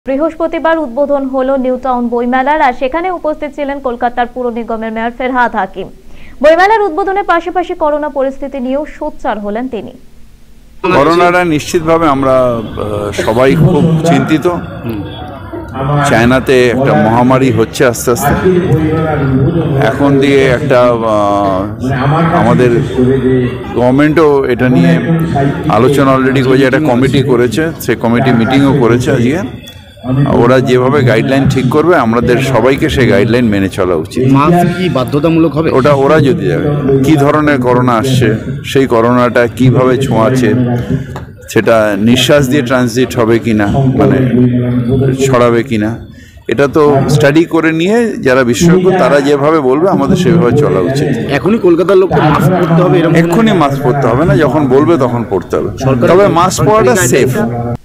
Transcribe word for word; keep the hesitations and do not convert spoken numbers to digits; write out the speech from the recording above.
বৃহস্পতিবার উদ্বোধন হলো নিউ টাউন বইমেলার আর সেখানে উপস্থিত ছিলেন কলকাতার পুর নিগমের মেয়র ফেরহাদ হাকিম। বইমেলার উদ্বোধনের পাশাপাশি করোনা পরিস্থিতি নিয়েও সোচ্চার হলেন তিনি। করোনাটা নিশ্চিতভাবে আমরা সবাই খুব চিন্তিত। চায়নাতে একটা মহামারী হচ্ছে আস্তে আস্তে। এখন দিয়ে একটা আমাদের গভর্নমেন্টও এটা নিয়ে আলোচনা অলরেডি করেছে, একটা কমিটি করেছে, সেই কমিটি মিটিংও করেছে আজকে। ওরা যেভাবে গাইডলাইন ঠিক করবে আমাদের সবাইকে সেই গাইডলাইন মেনে চলা উচিত। মাস্ক কি বাধ্যতামূলক হবে? ওটা ওরা যদি যাবে, কি ধরনের করোনা আসছে, সেই করোনাটা কিভাবে ছোঁয়াচ্ছে, সেটা নিঃশ্বাস দিয়ে ট্রানজিট হবে কিনা, মানে ছড়াবে কিনা, এটা তো স্টাডি করে নিয়ে যারা বিশেষজ্ঞ তারা যেভাবে বলবে আমাদের সেভাবে চলা উচিত। এখনই কলকাতার লোককে মাস্ক পরতে হবে? এক্ষুনি মাস্ক পরতে হবে না, যখন বলবে তখন পরতে হবে। তবে মাস্ক পরাটা সেফ।